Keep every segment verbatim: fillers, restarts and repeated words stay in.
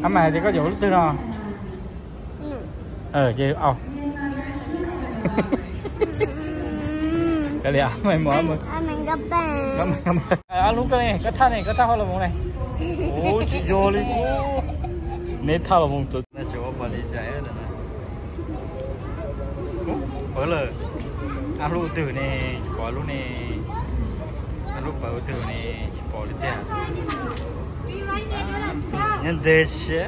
anh mày thì có vụ lúc tư nào ờ chị ao cái này mày mở mày mình gặp bạn gặp mày gặp mày lúc cái này cái thang này cái thang hoa là vùng này ôi chị vô đi nên thao là vùng tụt này chỗ bà đi chạy rồi này ở là ăn lúc từ này bỏ lúc này ăn lúc bỏ từ này bỏ đi theo nhân đề sẽ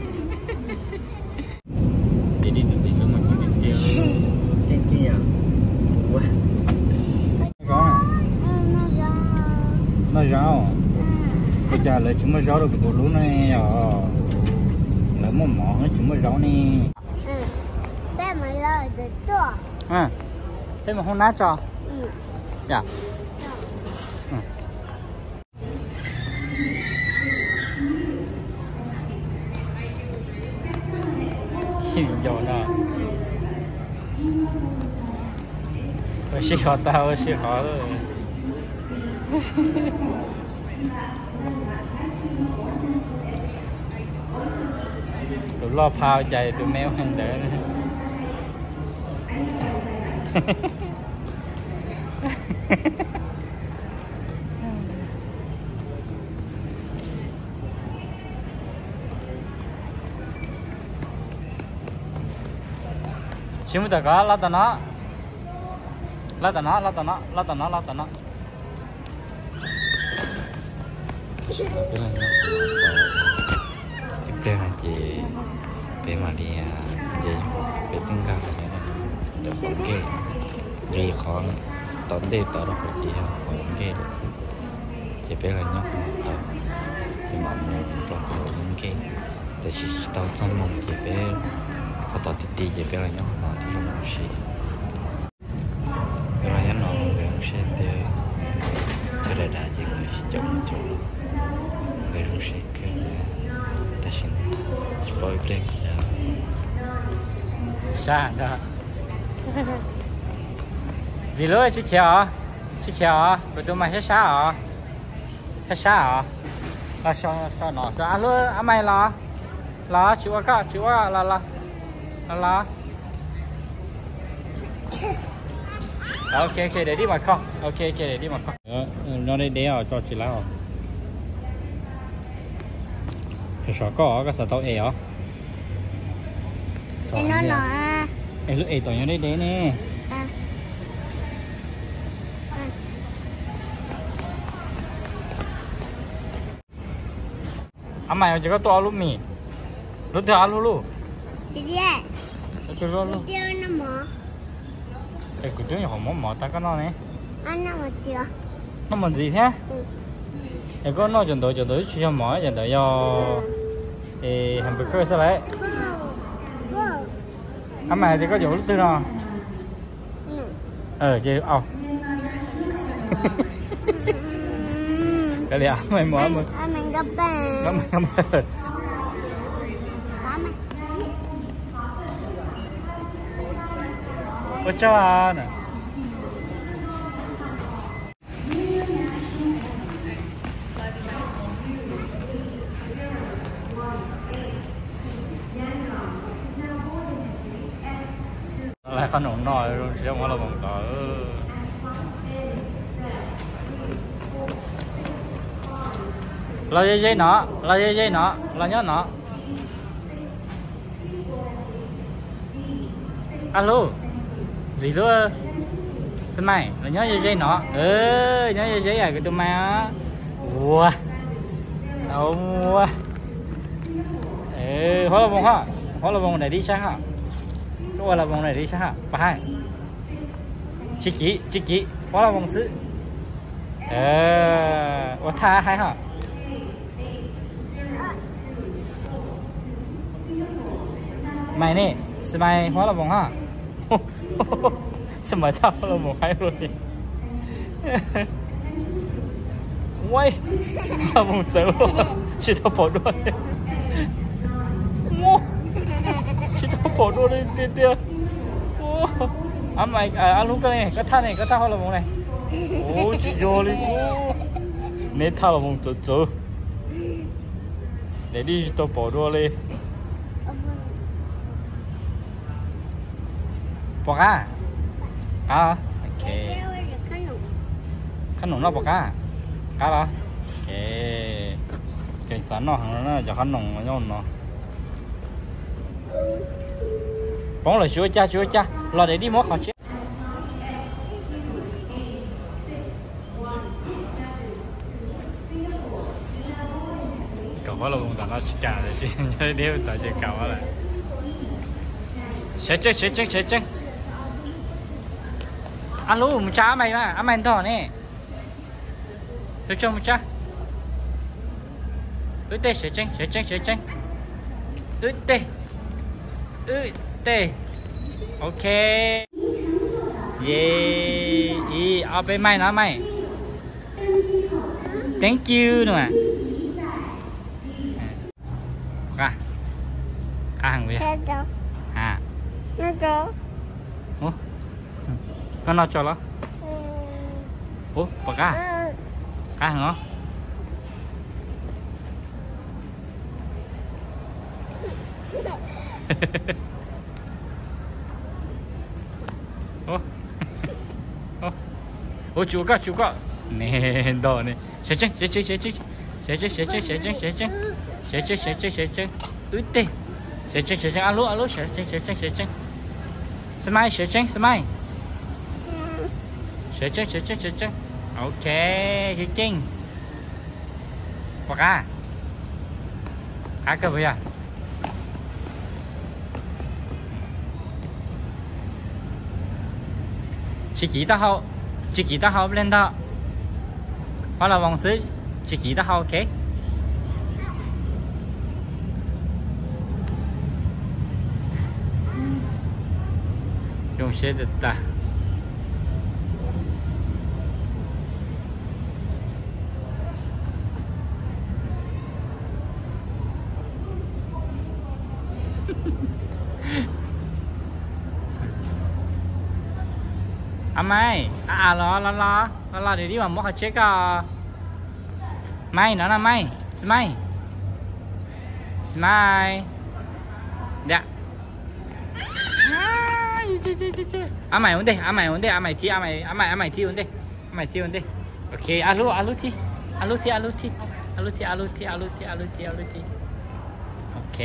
đi đi từ gì nó mà đi tiêu cái kia quá có nó rõ nó rõ bây giờ là chúng mới rõ được cái lúa này rồi là một mỏ chúng mới rõ nè bé mà lời được cho à thế mà không nát cho dạ xin chào nào我是好大我是好的tụi lo phao chạy tụi méo hành đỡ nữa chúng ta có lá tao nó lá tao nó lá tao nó lá tao nó lá tao nó cái này chị bé mà đi gì bé tiếng ca này được khoảng cái gì khó tốn đi tớ đâu phải chị khoảng cái được chị bé là nhóc tớ chị mà mua trong khoảng cái để chị tao trong mong chị bé phải tao thì đi chị bé là nhóc mà thì không có gì bé là nhóc nó bé không sẽ thì cái này đã chị người chồng chỗ bé không sẽ cái ta xin bồi lên sao đó gì luôn chị chào chị chào bữa tụi mày sẽ sao à sẽ sao à là sao sao nó sao luôn à mày là là chịu cả chịu là là là là ok ok để đi mà không ok ok để đi mà không nó đây để ở cho chị lão cái sao có cái sao tao ế à nó nó ế lúc ế tao nhớ đây đấy nè anh mày chỉ có to lúc mì lúc thứ ăn luôn chị đi lúc thứ luôn chị đi nó mỏ cái cái chỗ nhà họ mỏ mỏ ta có nó này anh nó mà chưa nó mỏ gì thế cái con nó chuyển đổi chuyển đổi chỉ cho mỏ chuyển đổi cho thì hamburger sao đấy anh mày thì có chỗ lúc thứ nào ờ chị ao cái này mày mở mà mình gặp bạn nó mày mở ôi cha nè lại khăn ổn nồi rồi chứ không có là bằng cỡ là dây dây nó là dây dây nó là nhớ nó alo gì nữa xem mày là nhớ dây dây nó ừ nhớ dây dây à cái tụi mày á wow đâu wow ừ hóa là vòng ha hóa là vòng này đi xa hả hóa là vòng này đi xa hả bà hai chị chị chị chị hóa là vòng sứ ờ hóa tha hai hả mày nè xem mày hóa là vòng ha xem mày tao hóa là vòng hai rồi quay là vòng dấu chỉ tao bỏ đuôi chỉ tao bỏ đuôi đi tia tia à mày à lúc cái này cái thang này cái thang hóa là vòng này ôi chị vô đi nên thao là vòng chỗ chỗ để đi tôi bỏ đua đi bỏ cá cá ok khăn nồng nó bỏ cá cá đó ok cái sắn nó hàng nó giờ khăn nồng nó nhon nó bóng là chúa cha chúa cha lo để đi mót khó chứ cậu có là vùng nó chỉ cả rồi chứ nhớ đeo tại chỉ cậu là sẽ chết sẽ chết sẽ chết ăn lú một cha mày mà ăn mày thỏ nè tôi cho một cha ui tê sẽ chết sẽ chết sẽ chết ui tê ui tê ok yeah y ở bên mày nó mày thank you nữa cá cá hàng gì à nó cho ủa nó nó cho nó ủa bỏ cá cá hàng nó ủa ủa ủa chú cá chú cá nè đó nè sẽ chết sẽ chết sẽ chết sẽ chết sẽ chết sẽ chết sẽ chết sẽ chết sẽ chết sẽ chết ui tê sẽ chết sẽ chết alo alo sẽ chết sẽ chết sẽ chết smile sẽ chết smile sẽ chết sẽ chết sẽ chết ok sẽ chết bỏ cá cá cơ bây giờ chỉ几大号chỉ几大号练到完了往时chỉ几大号 ok用鞋子打à mày à lo lo lo lo lo để đi mà mua hạt chết à mày nó là mày smile smile dạ à mày ổn đây à mày ổn đây à mày thi à mày à mày à mày thi ổn đây à mày thi ổn đây ok alo alo thi alo thi alo thi alo thi alo thi alo thi alo thi alo thi ok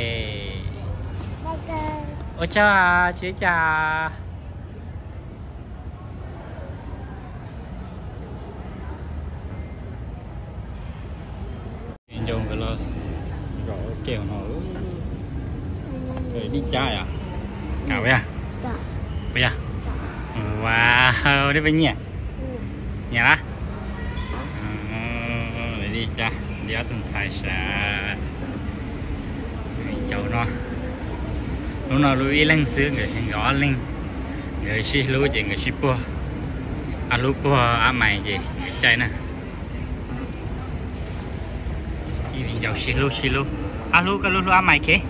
ôi chào chị chào dùng cái lo gõ kèo nó rồi đi chơi à cào bây à bây à wow đi bên nhà nhà đó để đi chơi đi ở từng xài xa cháu nó nó nó lưu ý lên xứ người gõ lên người xí lưu gì người xí bùa à lưu bùa à mày gì chơi nè dầu xí lưu xí lưu à lưu cái lưu lưu à mày kì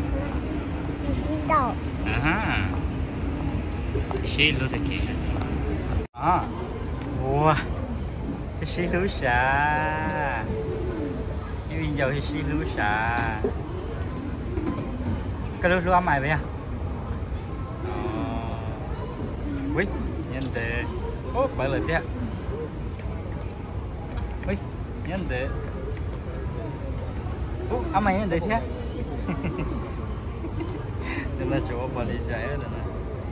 à xí lưu thì kì à wow cái xí lưu xả cái viên dầu thì xí lưu xả cái lưu lưu à mày vậy à ui nhân tế ô phải là thế ui nhân tế ô à mày nhân tế thế nên là chỗ bỏ đi chạy rồi nè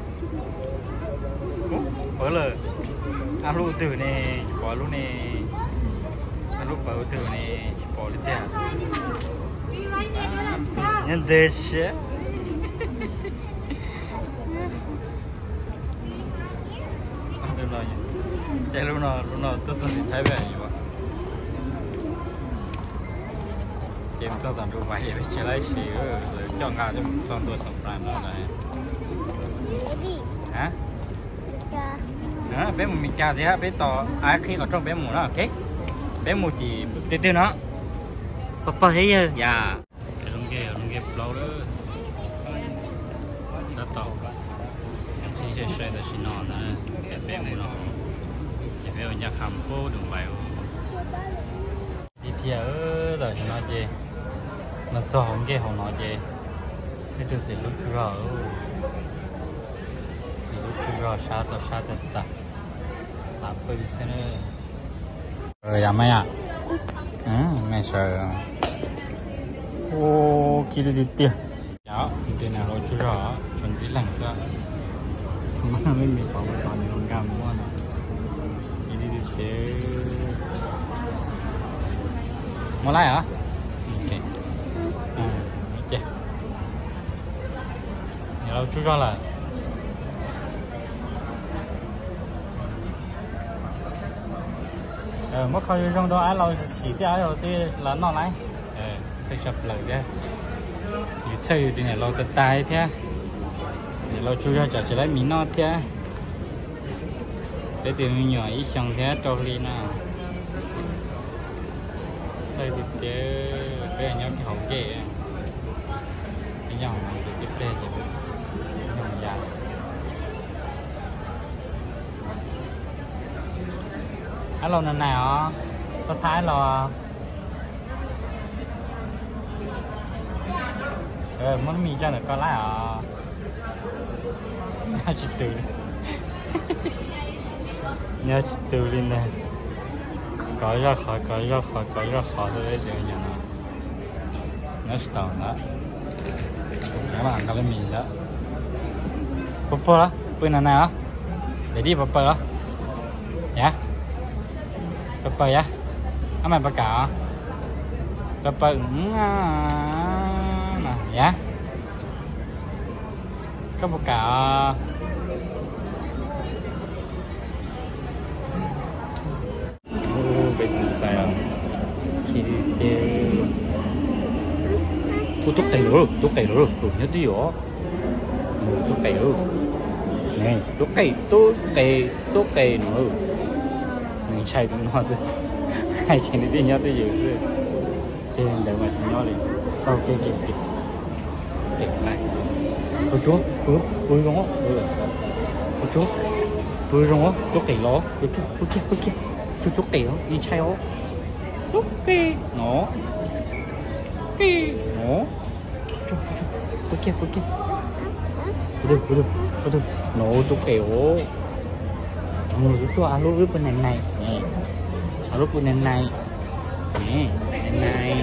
ô phải là à lúc từ này bỏ lúc này à lúc bỏ từ này bỏ đi thế nhân tế chứ chạy lúc nào lúc nào tôi tôi thấy về gì vậy chị em cho tận đủ vậy để chơi lại xíu rồi cho ngà cho cho tôi sập ra nữa này hả hả bé một mình cà thì bé to ai khi ở trong bé một nó ok bé một thì từ từ nó papa thấy chưa dạ cái lông kia lông kia lâu đó đã to em thấy chơi chơi là xin nó nè bé một nó bây giờ nhà khám phố đường vậy đi theo rồi cho nó gì nó cho không cái họ nói gì cái chuyện gì lúc chưa rồi gì lúc chưa rồi sao tao sao tao ta làm phơi xe nữa rồi à mày à ừ mày sợ ô kia đi tiền đó tiền nào lúc chưa rồi chuẩn bị lằng sao mà mình bị bỏ vào toàn những con mua nè kia đi tiền mua lại hả ok à ok lâu chú cho là ờ mất khâu trong đó ai lâu chỉ tiếc ai đầu tiên là nó này ờ xây sập lại đấy thì xây thì này lâu tận tay thế thì lâu chú cho chỉ lấy miếng nó thế để từ nhỏ ít xong thế trâu đi nào xây thì thế cái nhóm cái hậu kệ cái nhóm này thì tiếp theo thì nhóm già alo lần nào có thái lo ờ muốn mì cho được có lẽ à nhớ chỉ từ nhớ chỉ từ lên này có ra khỏi có ra khỏi có ra khỏi thôi đấy nhỉ nó nó start đó các bạn có lấy mì đó bắp đó bên nào nào để đi bắp đó nhá bắp ya ăn mày bắp cả bắp nè nhá có bắp cả bây giờ sao khi đi tôi tốt cày rồi tốt cày rồi tôi nhớ đi rồi tốt cày rồi này tốt cày tốt cày tốt cày nữa mình chạy tụi nó rồi hai chị đi nhớ tới gì rồi trên đời mà chị nói đi ok kịp kịp kịp lại ôi chú ôi ôi rong á ôi chú ôi rong á tốt cày lo ôi chú ôi kia ôi kia chú chú cày đó đi chạy ó tốt cày nó cày nó ôi kia ôi kia được được được nó tốt cày ó người chú alo với bên này này nè alo bên này này nè bên này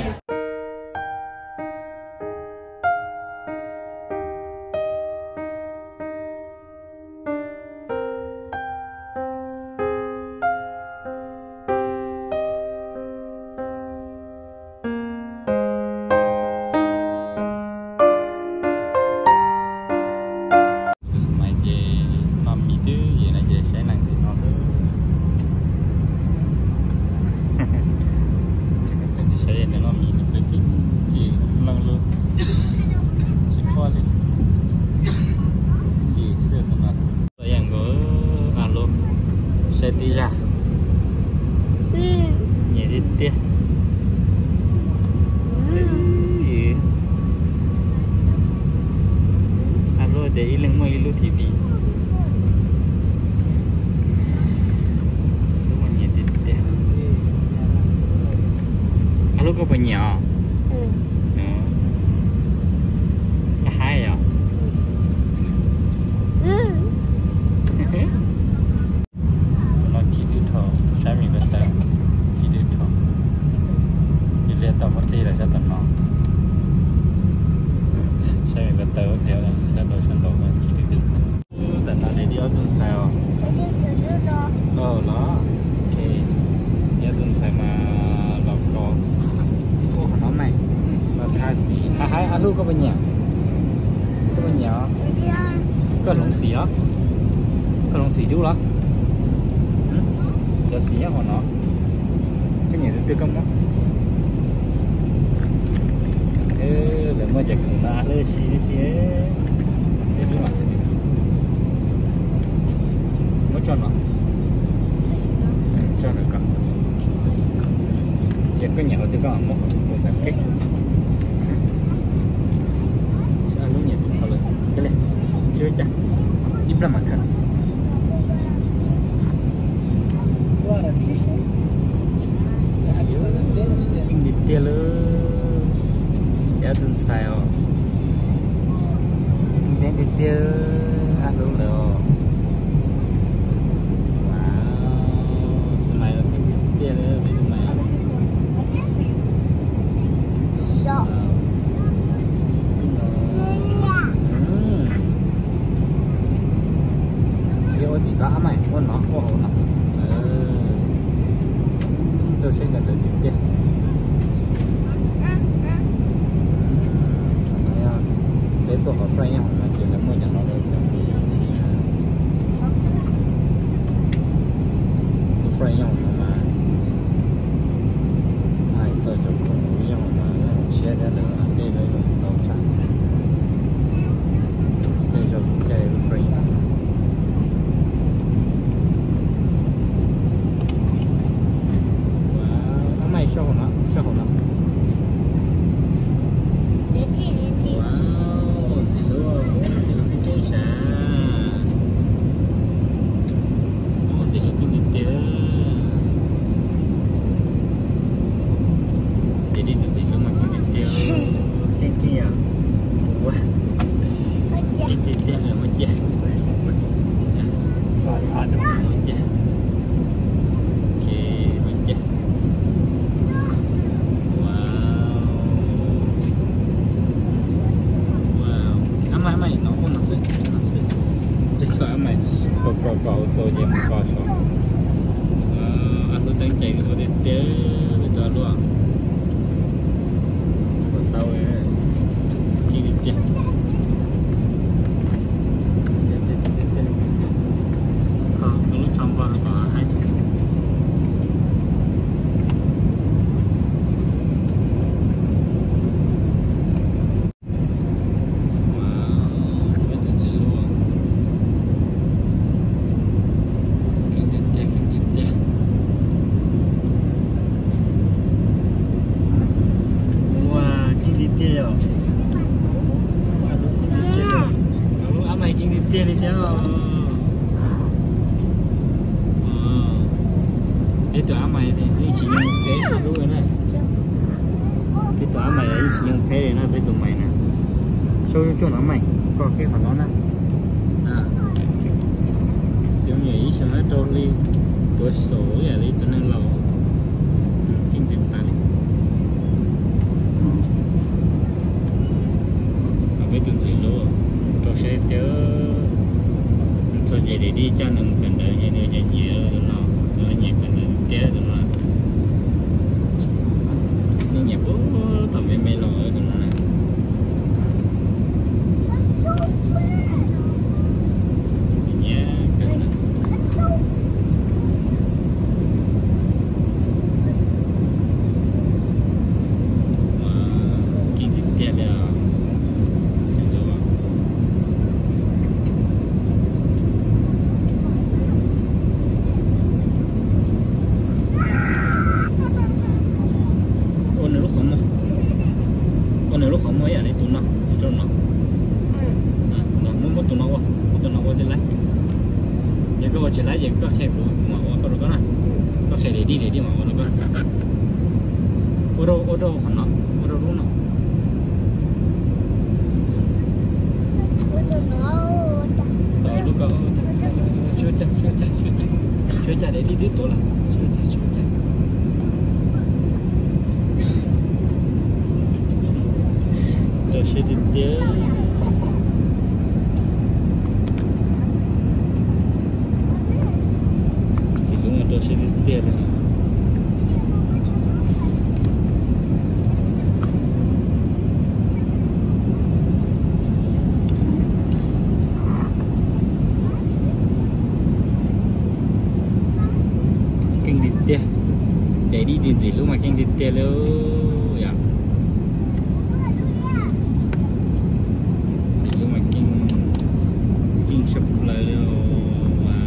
đi ra nhẹ đi tia alo để ý lưng mây lu thì bị lúc mà nhẹ đi tia alo có bao nhiêu hai à tao mất đi là cho tao nó xe mình bắt tao đeo là sẽ đổi sang đồ mà chỉ được tận nó đi ở tuần sau ờ đó ok ở tuần sau mà lọc cò ô nó này mà thay xì à hai alo có bao nhiêu có bao nhiêu có lồng xì đó có lồng xì đủ đó cho xì nhá nó cái gì từ công đó để mà chắc là lấy xí xí để đi mà mới cho nó cho nó cả chắc cái nhà thì có một một cái cách sao lúc nhiệt thôiเลยcái này chưa chắc ít lắm mà khăn đi tiền luôn giá tuần sao đến đi tiêu ăn luôn rồi wow sao mày là cái tiêu đấy bây giờ mày Sợ. Yo chỉ có mày con nó có hổ nó tôi sẽ gần được tiền để tôi học phải nhau mà chỉ là mới nhận nó được tôi phải nhau mà ai cho cho cùng nhau mà sẽ ra được để lấy được đầu trắng thế rồi cái phải nhau mày show nó show nó Để chị đi đi. wow chị luôn chị luôn đi chơi xa oh chị đi đi chơi chị đi từ chị luôn mà đi chơi cái kia wow đi chơi là mất giá rồi ăn được mất giá có có có做嘢唔該咗，啊，阿佢頂正我哋爹你做咯，個兜嘅，見你爹，好，我都唱吧個係。Dia đi theo cái tụi mày thì đi chỉ dùng cái đúng rồi này cái tụi mày là chỉ dùng cái này nó với tụi mày nè số cho nó mày có cái phần đó nè à kiểu như ý sao nó trôi đi tuổi số vậy đi tụi nó lâu kinh tế ta đi với tụi chị luôn tôi sẽ nhớ cho chị để đi cho nó cần đợi như này cho nhiều rồi nó nó nhiều cần đợi té rồi nó nó nhiều bố thằng mấy mấy lò rồi nó này nhé cần kinh tế té là không mới ở đây tụi nó tụi nó nó muốn muốn tụi nó quá tụi nó quá đi lấy giờ có chỉ lấy giờ có xe phụ mà có được không có xe để đi để đi mà có được không ô tô ô tô còn nó ô tô đúng không ờ lúc đó chưa chắc chưa chắc chưa chắc chưa chắc để đi tiếp tục là chưa chắc chưa chắc cho xe đi tiếp chỉ có một cho xe đi tiếp này kinh đi tiếp để đi tìm gì lúc mà kinh đi tiếp luôn ya sắp lại rồi mà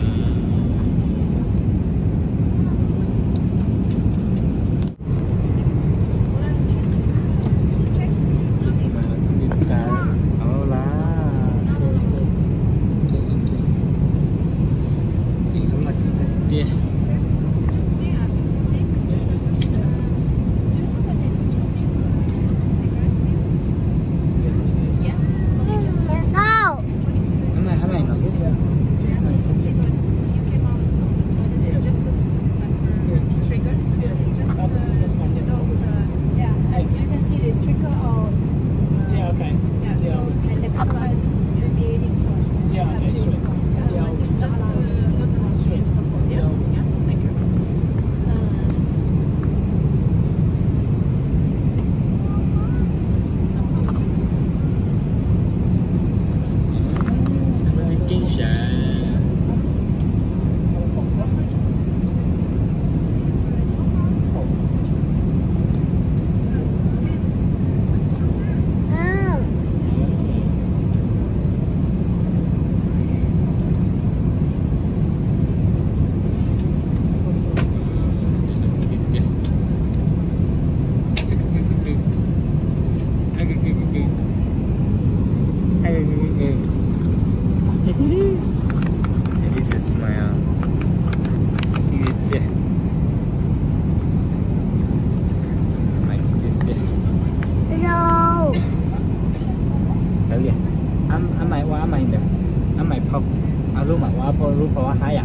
quá mày được ăn mày phong ăn lúc mà quá phong lúc quá hai à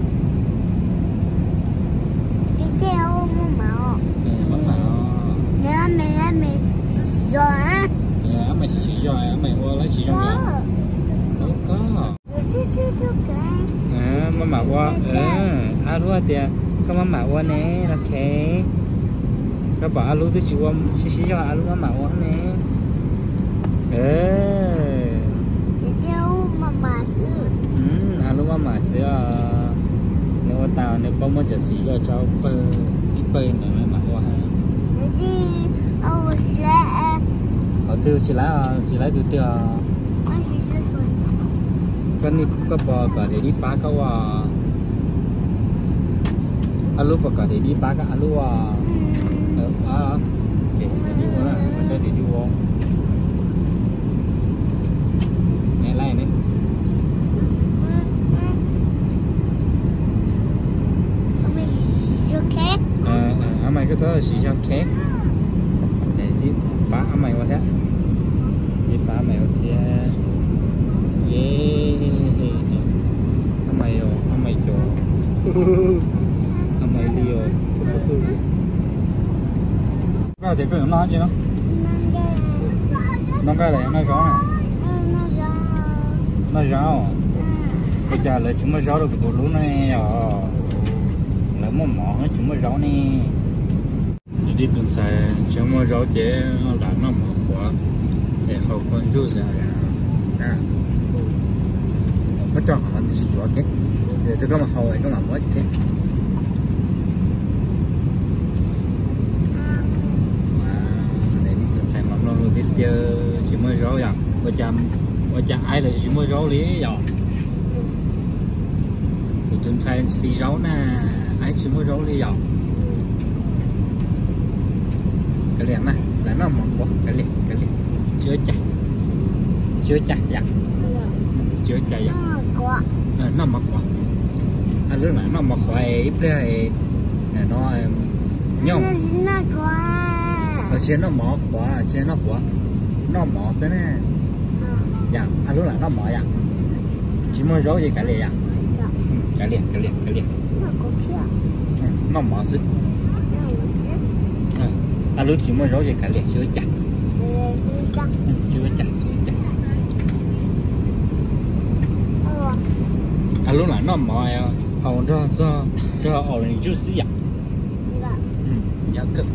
cái keo mua màu mất mà nếu mày ăn mày rồi á ăn mày chỉ rồi ăn mày qua lấy chỉ rồi đâu có à mà mà qua ờ ăn lúc tiền có mà mà qua nè là kệ các bạn ăn lúc tôi chịu qua chỉ chỉ cho ăn lúc mà mà qua nè ờ ừ ăn lúc mà mà sữa nếu tao nếu có một chút xíu cho cháu bơ ít bơ này mà mà qua họ tiêu chỉ lá chỉ lá tiêu tiêu con đi có bò cả để đi phá cái à alu cả để đi phá cái alu à à để đi qua là để đi qua nghe lại này à à mày cái số là xì sao khét để đi phá mày qua thế đi phá mày qua thế yeah mày rồi mày chỗ mày đi rồi cái thì cứ nói chứ nó nó cái này nó gió này nó gió bây giờ là chúng mới gió được tụi lú này rồi là một mỏ chúng mới gió nè đi tuần sai chúng mới gió chế là nó mở khóa để hậu con rút ra à nó cho họ đi xịt gió cái để tôi có mà hậu ấy có mà mới cái để đi tuần sai mà nó đi chơi chỉ mới gió rồi bây giờ bây giờ ai là chỉ mới gió lý rồi tuần sai xì gió nè ai chỉ mới gió lý rồi cái liền này là nó mỏng quá cái liền cái liền chưa chặt chưa chặt dặn chưa chặt dặn à, nó mỏng quá anh lúc này nó mỏng quá ít cái này nó nhông ở trên nó mỏng quá trên nó quá nó mỏng thế này dặn anh lúc này nó mỏng dặn chỉ mới gió gì cái liền dặn cái liền cái liền cái liền nó mỏng xích anh lúc chỉ mới gió gì cái liền chưa chặt chưa chặt anh lúc này nó mỏi hầu cho cho cho ở này chút xíu vậy nhớ cực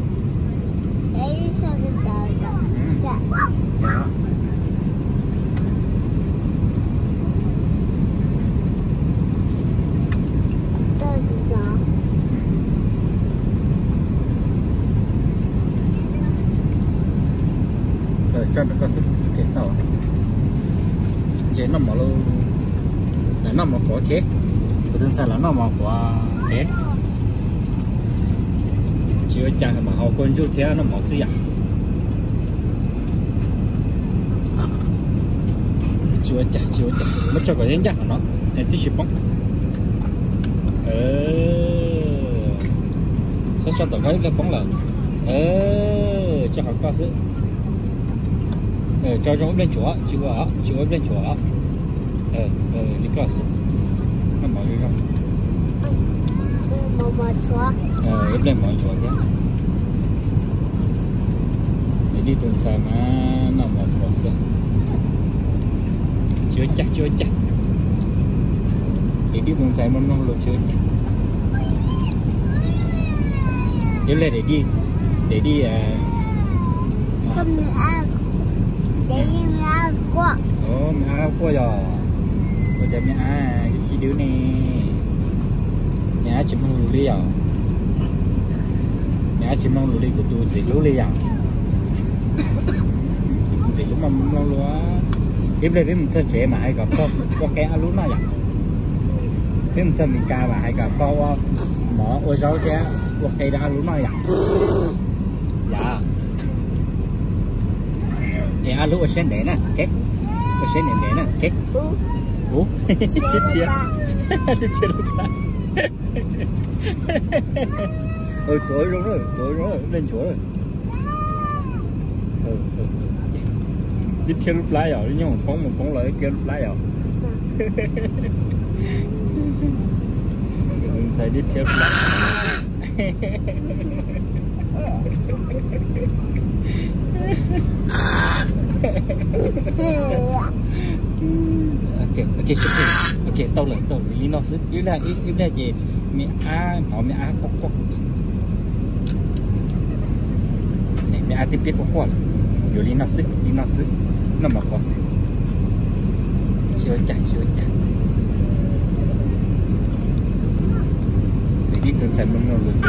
cho nó có sức cái tàu chế nó mở luôn là nó mở khó chế của dân sản là nó mở khó chế chưa chẳng mà họ quân chú thế nó mở sử dụng chưa chặt chưa chặt mất cho cái chắc của nó để tiếp tục bóng ờ sao cho tao cái cái bóng là ờ cho họ có sức ờ cho cho bên chỗ chịu ở chịu ở bên chỗ ờ ờ đi coi nó mở đi không mở mở chỗ ờ bên mở chỗ nhé để đi tuần sai mà nó mở khó sợ chưa chắc chưa chắc để đi tuần sai mà nó luôn chưa chắc nhớ lên để đi để đi không ăn để đi mẹ ăn qua ồ mẹ ăn qua rồi bây giờ mẹ ăn cái gì đứa này mẹ ăn chỉ mong lúa đi rồi mẹ ăn chỉ mong lúa đi của tôi chỉ lúa đi rồi chỉ lúa mà mong lúa tiếp đây với mình sẽ trẻ mà hay gặp có có cái ăn lúa này vậy với mình sẽ mình ca mà hay gặp có mỏ ôi rau trẻ có cái đã ăn lúa này vậy dạ thì ăn lúa sen để nè kết ở sen để để nè kết ủa chết chưa chết chưa được ôi tối rồi rồi tối rồi lên chỗ rồi ừ, ừ. Chết chưa lúc lái rồi nhưng mà phóng một phóng lại chưa lúc lái rồi Saya đi theo ok ok ok ok tao lại tao lý nó sức yếu là yếu yếu là gì mẹ a nó mẹ a cốc cốc này mẹ a tiếp biết cốc cốc rồi lý nó sức lý nó sức nó mà có sức chưa chạy chưa chạy để đi tuần sản nông nông luôn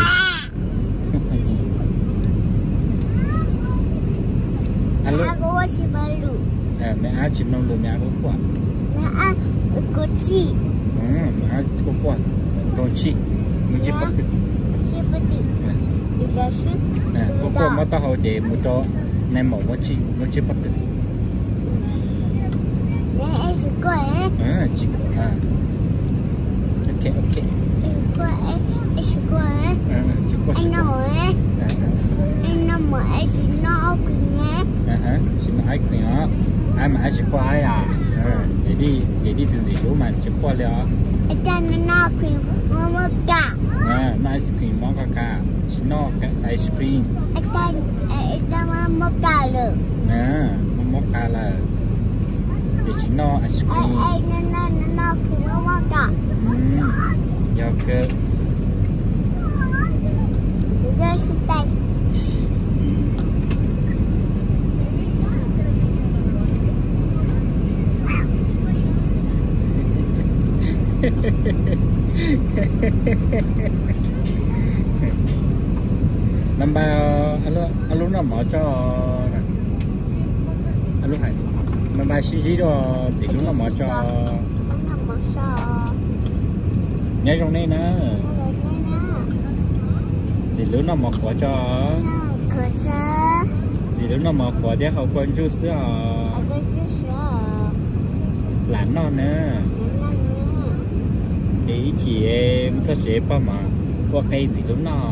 alo Aku si baru. à mẹ a chim nông luôn mẹ có quả Nah, kunci. à mẹ a có quả con chi mình chỉ bắt được Siapa tu? Bila si. à có quả mà tao hỏi chị một cho nem mẫu một chi một chi bắt được Nah, suka eh. à chị à ok ok Suka eh. Suka eh. à chị có chị Anh có nói eh. à Anh nói mà anh chỉ nói nhé. à hả xin nói cái đó ai mà ai chỉ qua ai à à để đi để đi từ gì chỗ mà chỉ qua liền Anh ta nói khuyên mua mua cả. à nó ice cream món ca ca chỉ nó cái ice cream Anh ta anh ta mua mua cả rồi. à món ca là chỉ chỉ nó ice Anh cream anh nói nói nói khuyên mua mua cả. ừm yogurt Giờ si tay. năm ba alo alo nó mở cho alo hay năm ba xí xí đó chỉ lúc nó mở cho Anh làm một sao. nhớ trong đây nè chỉ lúc nó mở khóa cho Khởi xa. chỉ lúc nó mở khóa để họ quan chú sữa Anh có sức sợ. lán nó nè để chị em sao chế ba mà qua cây gì lúc nó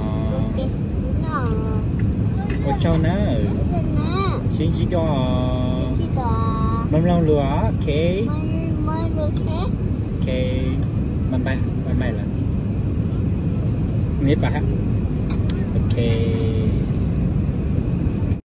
có cho nè xin chỉ cho mắm lâu lúa ok ok mắm bay mắm bay là nếp à ok